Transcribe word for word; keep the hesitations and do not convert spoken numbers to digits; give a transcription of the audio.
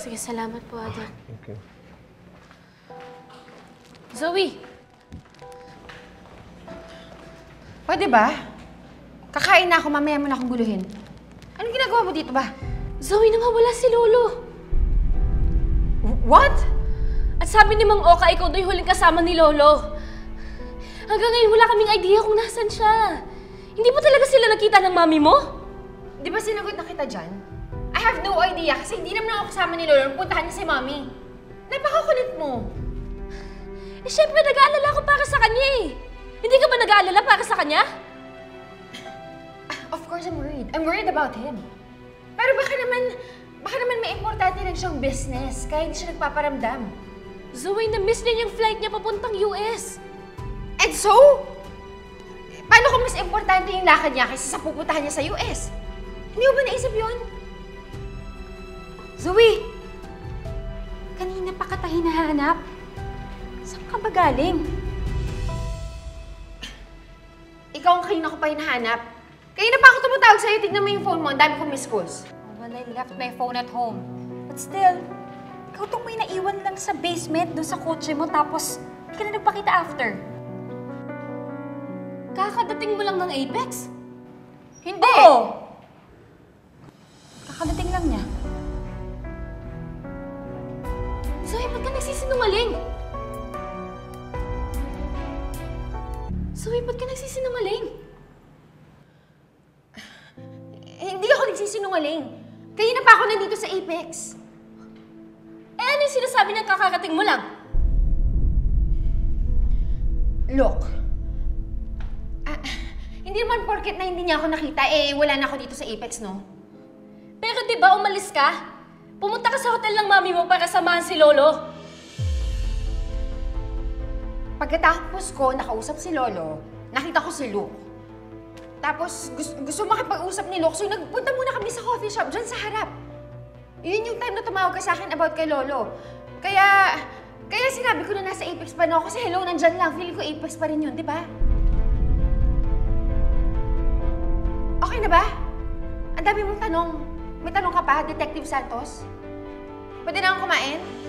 Sige, salamat po, Ada. Thank you. Zoe! Pwede ba? Kakain na ako, mamaya mo na akong guluhin. Anong ginagawa mo dito ba? Zoe, nawawala si Lolo. What? At sabi ni Mang Oka, ikaw daw yung huling kasama ni Lolo. Hanggang ngayon, wala kaming idea kung nasan siya. Hindi ba talaga sila nakita ng mami mo? Di ba sinagot na kita dyan? I have no idea kasi hindi naman ako kasama ni Lolo nung puntahan niya si mami. Napakakulit mo. Eh, syempre, nag-aalala ako para sa kanya eh. Hindi ka ba nag-aalala para sa kanya? Of course, I'm worried. I'm worried about him. Pero baka naman, baka naman may importante rin siyang business kaya hindi siya nagpaparamdam. Zoe, na-miss niya yung flight niya papuntang U S. And so? Paano kung mas importante yung lakad niya kaysa sa pupuntahan niya sa U S? Hindi mo ba naisip yun? Zoe! Kanina pa kita hinahanap. Saan ka ba galing? Ikaw ang kanina ko pa hinahanap. Kanina pa ako tumatawag sa'yo, tignan mo yung phone mo, ang dami kong missed calls. Well, I left my phone at home. But still, ikaw itong may naiwan lang sa basement doon sa kotse mo tapos hindi ka na nagpakita after. Kakadating mo lang ng Apex? Hindi! Oo! Kakadating lang niya. Zoe, ba't ka nagsisinungaling? Zoe, ba't ka nagsisinungaling? Hindi ako nagsisinungaling. Kanina pa ako nandito sa Apex. Eh, ano yung sinasabi niyang kakarating mo lang? Look, ah, hindi naman porket na hindi niya ako nakita, eh wala na ako dito sa Apex, no? Pero di ba umalis ka? Pumunta ka sa hotel ng mami mo para samahan si Lolo. Pagkatapos ko nakausap si Lolo, nakita ko si Luke. Tapos gusto, gusto makipag-usap ni Luke, so nagpunta muna kami sa coffee shop dyan sa harap. Yun yung time na tumawag ka sa akin about kay Lolo. Kaya, kaya sinabi ko na nasa Apex pa na ako kasi hello, nandyan lang. Feeling ko Apex pa rin yun, di ba? Okay na ba? Ang dami mong tanong. May tanong ka pa, Detective Santos? Pwede na akong kumain?